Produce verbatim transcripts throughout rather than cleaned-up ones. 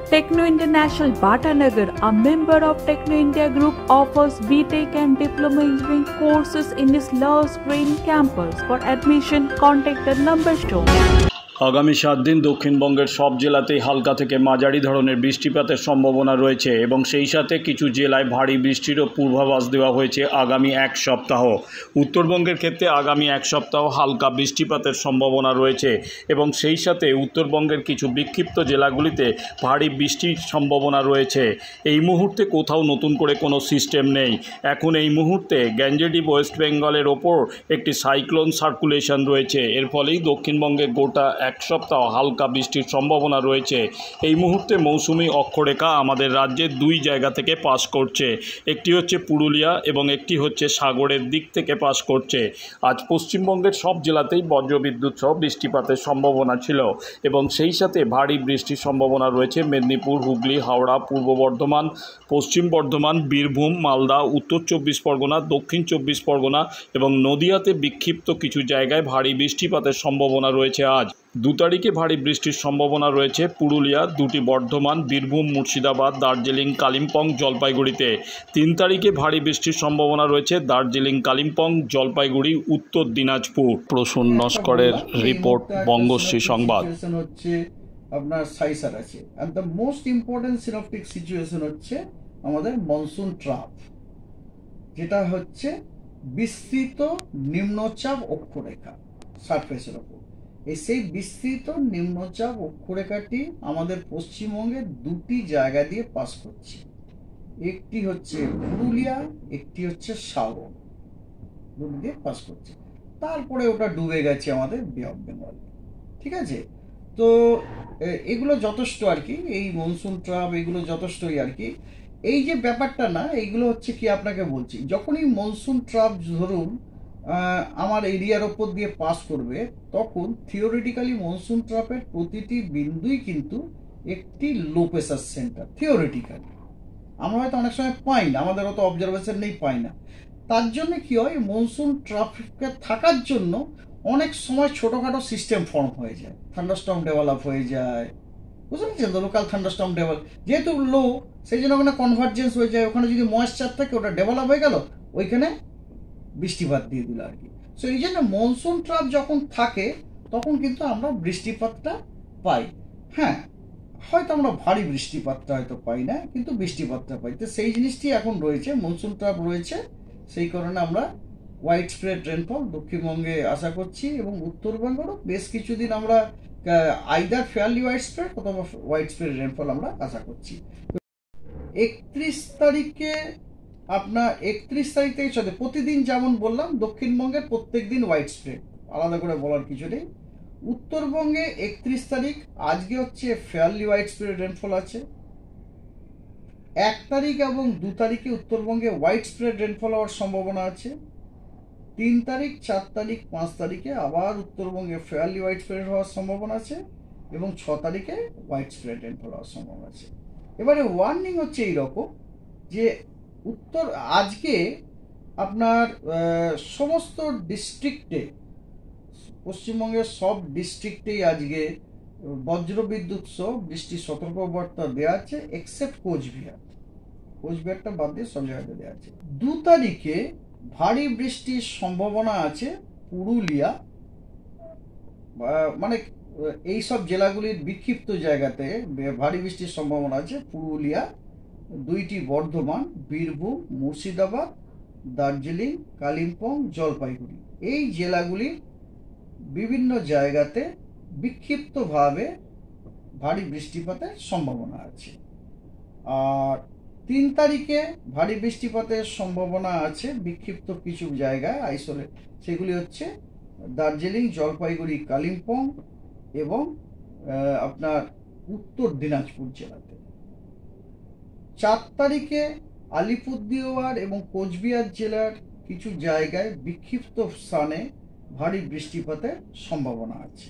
Techno International Bhatanagar, a member of Techno India Group, offers B Tech and Diploma Engineering courses in its Lush Green campus. For admission, contact the number shown. আগামী সাত দিন দক্ষিণবঙ্গের সব জেলাতেই হালকা থেকে মাঝারি ধরনের বৃষ্টিপাতের সম্ভাবনা রয়েছে এবং সেই সাথে কিছু জেলায় ভারী বৃষ্টিরও পূর্বাভাস দেওয়া হয়েছে আগামী এক সপ্তাহ। উত্তরবঙ্গের ক্ষেত্রে আগামী এক সপ্তাহ হালকা বৃষ্টিপাতের সম্ভাবনা রয়েছে এবং সেই সাথে উত্তরবঙ্গের কিছু বিক্ষিপ্ত জেলাগুলিতে ভারী বৃষ্টির সম্ভাবনা রয়েছে। এই মুহূর্তে কোথাও নতুন করে কোনো সিস্টেম নেই। এখন এই মুহূর্তে গ্যাঞ্জেটিভ ওয়েস্ট বেঙ্গলের ওপর একটি সাইক্লোন সার্কুলেশন রয়েছে। এর ফলেই দক্ষিণবঙ্গের গোটা এক সপ্তাহ হালকা বৃষ্টির সম্ভাবনা রয়েছে। এই মুহূর্তে মৌসুমি অক্ষরেখা আমাদের রাজ্যের দুই জায়গা থেকে পাস করছে, একটি হচ্ছে পুরুলিয়া এবং একটি হচ্ছে সাগরের দিক থেকে পাস করছে। আজ পশ্চিমবঙ্গের সব জেলাতেই বজ্রবিদ্যুৎ সহ বৃষ্টিপাতের সম্ভাবনা ছিল এবং সেই সাথে ভারী বৃষ্টির সম্ভাবনা রয়েছে মেদিনীপুর, হুগলি, হাওড়া, পূর্ব বর্ধমান, পশ্চিম বর্ধমান, বীরভূম, মালদা, উত্তর চব্বিশ পরগনা, দক্ষিণ চব্বিশ পরগনা এবং নদিয়াতে বিক্ষিপ্ত কিছু জায়গায় ভারী বৃষ্টিপাতের সম্ভাবনা রয়েছে। আজ দু তারিখে ভারী বৃষ্টির সম্ভাবনা রয়েছে পুরুলিয়া, দুটি বর্ধমান, বীরভূম, মুর্শিদাবাদ, দার্জিলিং, কালিম্পং, জলপাইগুড়িতে। তিন তারিখে ভারী বৃষ্টির সম্ভাবনা রয়েছে দার্জিলিং, কালিম্পং, জলপাইগুড়ি, উত্তর দিনাজপুর। প্রসূন নস্করের রিপোর্ট, বঙ্গশ্রী সংবাদ। হচ্ছে আপনার সাইসার আছে and the most important synoptic situation হচ্ছে আমাদের মনসুন ট্রাপ, যেটা হচ্ছে বিস্তৃত নিম্নচাপ অক্ষরেখা সারফেসের ওপর। এই সেই বিস্তৃত নিম্নচাপ অক্ষরেখাটি আমাদের পশ্চিমবঙ্গের দুটি জায়গা দিয়ে পাস করছে, একটি হচ্ছে পুরুলিয়া, একটি হচ্ছে সাগর, দুটি দিয়ে পাস করছে। তারপরে ওটা ডুবে গেছে আমাদের বে অফ বেঙ্গল। ঠিক আছে, তো এগুলো যথেষ্ট আর কি, এই মনসুন ট্রাপ এগুলো যথেষ্টই আর কি। এই যে ব্যাপারটা না, এইগুলো হচ্ছে কি আপনাকে বলছি, যখনই মনসুন ট্রাপ ধরুন আমার এরিয়ার ওপর দিয়ে পাস করবে, তখন থিওরিটিক্যালি মনসুন ট্রাপের প্রতিটি বিন্দুই কিন্তু একটি লো প্রেসার সেন্টার। থিওরিটিক্যালি আমরা হয়তো অনেক সময় পাই না, আমাদের অত অবজারভেশন নেই, পাই না। তার জন্য কি হয়, মনসুন ট্রাপে থাকার জন্য অনেক সময় ছোটোখাটো সিস্টেম ফর্ম হয়ে যায়, থান্ডারস্টর্ম ডেভেলপ হয়ে যায়, বুঝতে পারছেন তো, লোকাল থান্ডারস্টর্ম ডেভেলপ, যেহেতু লো সেই জন্য ওখানে কনভার্জেন্স হয়ে যায়, ওখানে যদি ময়েশ্চার থাকে ওটা ডেভেলপ হয়ে গেল, ওইখানে বৃষ্টিপাত দিয়ে দিল আর কি। সো এই জন্য মনসুন ট্রাপ যখন থাকে তখন কিন্তু আমরা বৃষ্টিপাতটা পাই। হ্যাঁ, হয়তো আমরা ভারী বৃষ্টিপাতটা হয়তো পাই না, কিন্তু বৃষ্টিপাতটা পাই। তো সেই জিনিসটি এখন রয়েছে, মনসুন ট্রাপ রয়েছে, সেই কারণে আমরা হোয়াইট স্প্রেড রেনফল দক্ষিণবঙ্গে আশা করছি এবং উত্তরবঙ্গেরও বেশ কিছুদিন আমরা আইদার ফেয়ারলি হোয়াইট স্প্রেড অথবা হোয়াইট স্প্রেড রেনফল আমরা আশা করছি। একত্রিশ তারিখে আপনার একত্রিশ তারিখ থেকে চলে প্রতিদিন, যেমন বললাম দক্ষিণবঙ্গের প্রত্যেক দিন হোয়াইট স্প্রেড, আলাদা করে বলার কিছু নেই। উত্তরবঙ্গে একত্রিশ তারিখ আজকে হচ্ছে ফেয়ারলি হোয়াইট স্প্রেড রেনফল আছে। এক তারিখ এবং দু তারিখে উত্তরবঙ্গে হোয়াইট স্প্রেড রেনফল হওয়ার সম্ভাবনা আছে। তিন তারিখ, চার তারিখ, পাঁচ তারিখে আবার উত্তরবঙ্গে ফেয়ারলি হোয়াইট স্প্রেড হওয়ার সম্ভাবনা আছে এবং ছ তারিখে হোয়াইট স্প্রেড রেনফল হওয়ার সম্ভাবনা আছে। এবারে ওয়ার্নিং হচ্ছে এইরকম যে উত্তর আজকে আপনার সমস্ত ডিস্ট্রিক্টে, পশ্চিমবঙ্গের সব ডিস্ট্রিক্টেই আজকে বজ্রবিদ্যুৎ সহ বৃষ্টির সতর্কবার্তা দেওয়া আছে, এক্সেপ্ট কোচবিহার। কোচবিহারটা বাদ দিয়ে সব জায়গাতে দেওয়া আছে। দু তারিখে ভারী বৃষ্টির সম্ভাবনা আছে পুরুলিয়া, মানে এই সব জেলাগুলির বিক্ষিপ্ত জায়গাতে ভারী বৃষ্টির সম্ভাবনা আছে। পুরুলিয়া, দুইটি বর্ধমান, বীরভূম, মুর্শিদাবাদ, দার্জিলিং, কালিম্পং, জলপাইগুড়ি, এই জেলাগুলির বিভিন্ন জায়গাতে বিক্ষিপ্তভাবে ভারী বৃষ্টিপাতের সম্ভাবনা আছে। আর তিন তারিখে ভারী বৃষ্টিপাতের সম্ভাবনা আছে বিক্ষিপ্ত কিছু জায়গায় আইসোলেট, সেগুলি হচ্ছে দার্জিলিং, জলপাইগুড়ি, কালিম্পং এবং আপনার উত্তর দিনাজপুর জেলাতে। চার তারিখে আলিপুরদুয়ার এবং কোচবিহার জেলার কিছু জায়গায় বিক্ষিপ্ত স্থানে ভারী বৃষ্টিপাতের সম্ভাবনা আছে।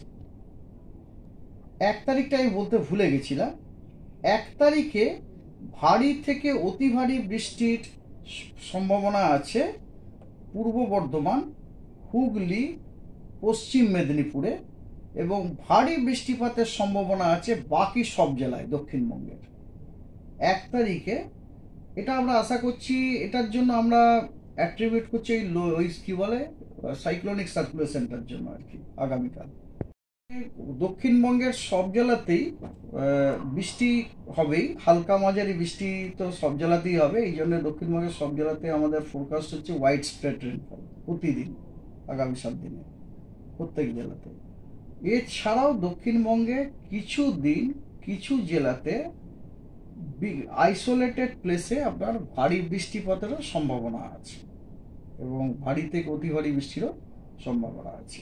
এক তারিখটা আমি বলতে ভুলে গেছিলাম, এক তারিখে ভারী থেকে অতি ভারী বৃষ্টির সম্ভাবনা আছে পূর্ব বর্ধমান, হুগলি, পশ্চিম মেদিনীপুরে এবং ভারী বৃষ্টিপাতের সম্ভাবনা আছে বাকি সব জেলায় দক্ষিণবঙ্গের। এক তারিখে এটা আমরা আশা করছি, এটার জন্য আমরা অ্যাট্রিবিউট করছি এই লো ওই কী বলে সাইক্লোনিক সার্কুলেশনটার জন্য আর কি। আগামীকাল দক্ষিণবঙ্গের সব জেলাতেই বৃষ্টি হবেই, হালকা মাঝারি বৃষ্টি তো সব জেলাতেই হবে। এই জন্য দক্ষিণবঙ্গের সব জেলাতে আমাদের ফোরকাস্ট হচ্ছে ওয়াইড স্প্রেড রেনফল প্রতিদিন আগামী সাত দিনে প্রত্যেক জেলাতে। এছাড়াও দক্ষিণবঙ্গে কিছু দিন কিছু জেলাতে আইসোলেটেড প্লেসে আপনার ভারী বৃষ্টিপাতেরও সম্ভাবনা আছে এবং ভারী থেকে অতি ভারী বৃষ্টিরও সম্ভাবনা আছে।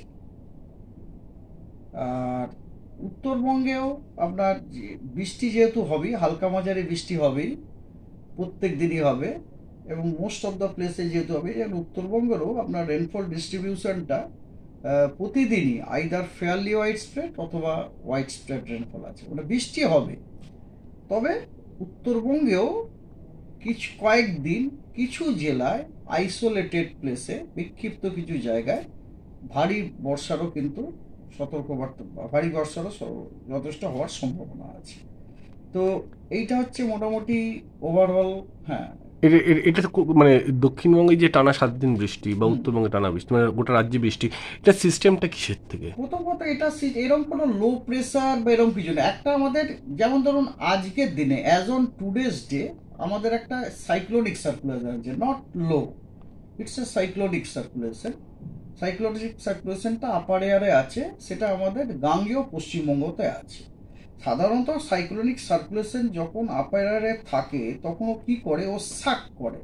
আর উত্তরবঙ্গেও আপনার বৃষ্টি যেহেতু হবেই, হালকা মাঝারি বৃষ্টি হবেই, প্রত্যেক দিনই হবে এবং মোস্ট অফ দ্য প্লেসে যেহেতু হবে, যেমন উত্তরবঙ্গেরও আপনার রেনফল ডিস্ট্রিবিউশনটা প্রতিদিনই আইদার ফেয়ারলি ওয়াইড স্প্রেড অথবা ওয়াইড স্প্রেড রেনফল আছে, ওটা বৃষ্টি হবে। তবে উত্তরবঙ্গেও কিছু কয়েকদিন কিছু জেলায় আইসোলেটেড প্লেসে বিক্ষিপ্ত কিছু জায়গায় ভারী বর্ষারও কিন্তু সতর্কবার্তা, ভারী বর্ষারও যথেষ্ট হওয়ার সম্ভাবনা আছে। তো এইটা হচ্ছে মোটামুটি ওভারঅল। হ্যাঁ, এটা মানে দক্ষিণবঙ্গে যে টানা সাত দিন বৃষ্টি বা উত্তরবঙ্গে টানা বৃষ্টি, মানে গোটা রাজ্যে বৃষ্টি, এটা সিস্টেমটা কিসের থেকে? প্রথমত এটা এরকম কোনো লো প্রেসার বা এরকম কিছু না। একটা আমাদের যেমন ধরুন আজকের দিনে অ্যাজ অন টুডেজ ডে আমাদের একটা সাইক্লোনিক সার্কুলেশন আছে, not low, it's a cyclonic circulation. Cyclonic সার্কুলেশনটা আপার এয়ারে আছে, সেটা আমাদের গাঙ্গেয় পশ্চিমবঙ্গতে আছে। সাধারণত সাইক্লোনিক সার্কুলেশন যখন আপার এয়ারে থাকে তখন ও কী করে, ও সাক করে,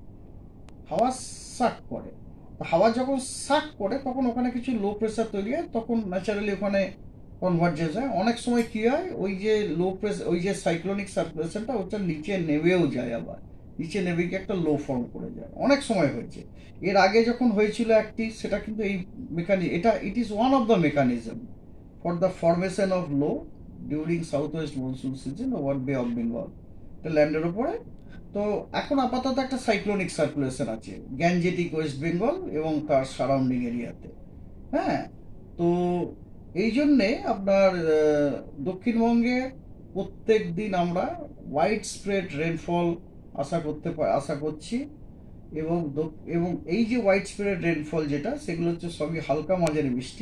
হাওয়া সাক করে। হাওয়া যখন সাক করে তখন ওখানে কিছু লো প্রেসার তৈরি হয়, তখন ন্যাচারালি ওখানে কনভার্জেন্স হয়। অনেক সময় কী হয়, ওই যে লো প্রেসার, ওই যে সাইক্লোনিক সার্কুলেশনটা ওটা নিচে নেমেও যায়, আবার নিচে নেমে গিয়ে একটা লো ফর্ম করে যায়। অনেক সময় হয়েছে, এর আগে যখন হয়েছিল একটি, সেটা কিন্তু এই মেকানিজম, এটা it is one of the mechanism for the formation of low during south west monsoon season over bay of Bengal, এটা ল্যান্ডের ওপরে। তো এখন আপাতত একটা সাইক্লোনিক সার্কুলেশন আছে গ্যাঞ্জেটিক ওয়েস্ট বেঙ্গল এবং তার সারাউন্ডিং এরিয়াতে। হ্যাঁ, তো এই জন্যে আপনার দক্ষিণবঙ্গে প্রত্যেক দিন আমরা ওয়াইড স্প্রেড রেনফল আশা করতে আশা করছি এবং এবং এই যে ওয়াইড স্প্রেড রেনফল যেটা, সেগুলো হচ্ছে সবই হালকা মাঝারি বৃষ্টি।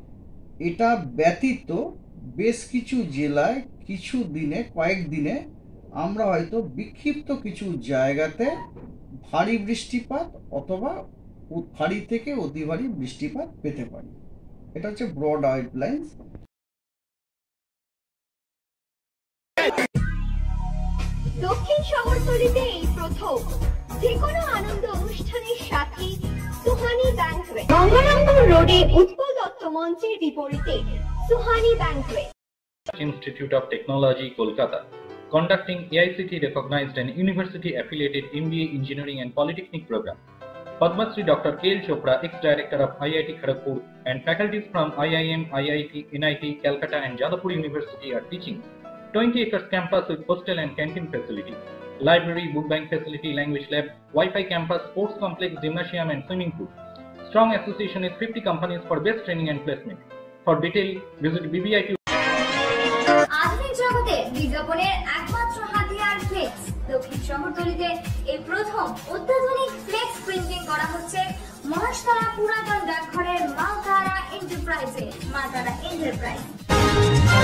এটা ব্যতীত বেশ কিছু জেলায় কিছু দিনে, কয়েক দিনে আমরা হয়তো বিক্ষিপ্ত কিছু জায়গাতে ভারী বৃষ্টিপাত অথবা ভারী থেকে অতি ভারী বৃষ্টিপাত পেতে পারি। এটা হচ্ছে ব্রড আউটলাইন্স। দক্ষিণ শহরতলিতে এই প্রথম যে কোনো আনন্দ অনুষ্ঠানের সাথে সুহানি ব্যাংকুয়েট, গঙ্গারামপুর রোডে উৎপল দত্ত মঞ্চের বিপরীতে Suhani banquet. Institute of Technology, Kolkata, conducting A I C T recognized and university affiliated M B A Engineering and Polytechnic program. Padma Shri Doctor K L Chopra, ex-director of I I T Kharagpur, and faculties from I I M, I I T, N I T, Calcutta and Jadavpur University are teaching. twenty acres campus with hostel and canteen facility, library, book bank facility, language lab, Wi-Fi campus, sports complex, gymnasium and swimming pool. Strong association with fifty companies for best training and placement. For detail, visit B B I T. আধুনিক জগতে বিজ্ঞাপনের একমাত্র হাতিয়ার flakes. দক্ষিণ শহরতলিতে এই প্রথম অত্যাধুনিক flakes printing করা হচ্ছে মহাশতলা পুরাতন ডাকঘরের মা তারা এন্টারপ্রাইজে। মা তারা এন্টারপ্রাইজ।